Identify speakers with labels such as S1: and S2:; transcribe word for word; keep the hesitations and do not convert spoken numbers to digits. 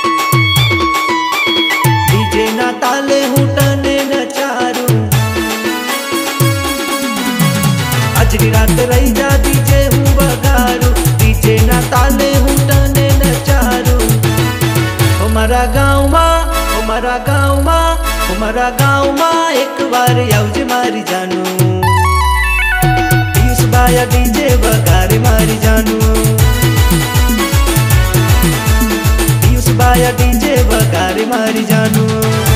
S1: DJ ना ताले हूँ तने नचारूं, अजरी रात रही जा डीजे हूँ वगारूं। डीजे ना ताले हूँ तने नचारूं। हमारा गाँव माँ, हमारा गाँव माँ, हमारा गाँव माँ एक बार आवजे मारी जानू। पीयूष बाया डीजे वगारे मारी जानू। पीयूष बाया डीजे वगारे मारी जानू।